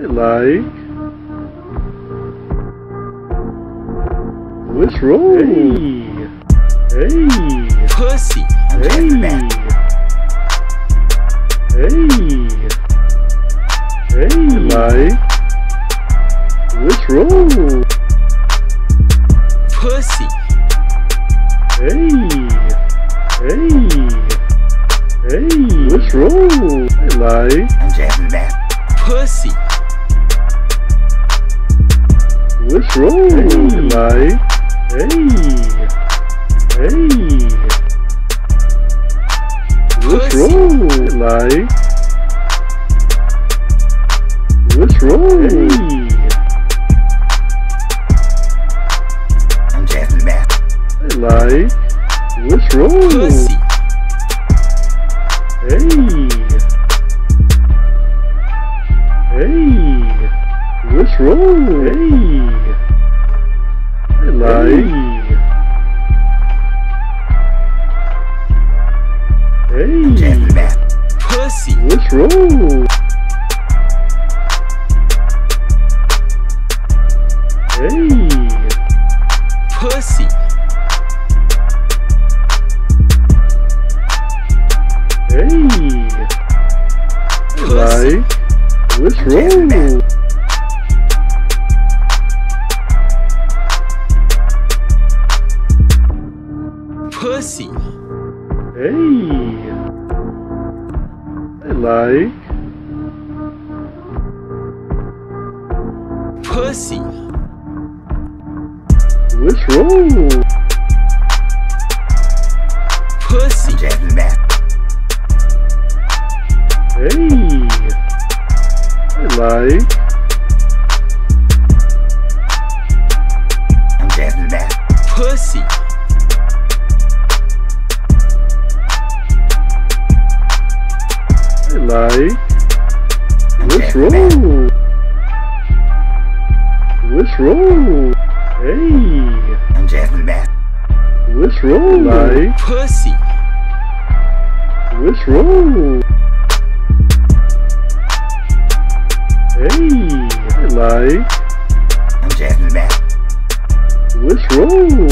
like. Let's roll. Hey. Pussy. Hey. Hey. Hey. Like. Let's roll. Pussy. Hey. Hey. Hey. Let's roll. I like. I'm jamming that. Pussy. Let's roll. Hey. Like. Hey. Hey. Let's Pussy. roll. Like. Let's roll. Hey. I'm jamming that. I like. Let's roll. Pussy. Hey. Hey. Let's roll. Hey. I like. Hey. Jamming that. Pussy. Let's roll. Hey. Pussy. Hey. I like. Let's roll. Pussy. Hey. I like. Pussy. Let's roll. Pussy. I'm jamming that. Hey. I like. I'm jamming that. Pussy. I like. I'm Let's jamming that. roll. Let's roll. Hey. I'm jamming that. Let's roll. Like. Pussy. Let's roll. Hey. I like. I'm jamming that. Let's roll.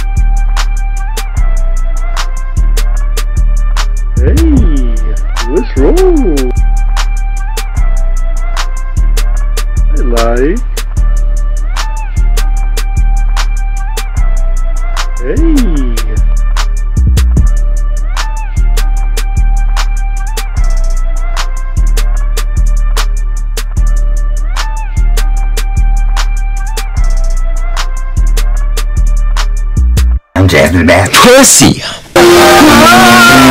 Hey. Let's roll. I like. Hey. I'm jamming that. Pussy.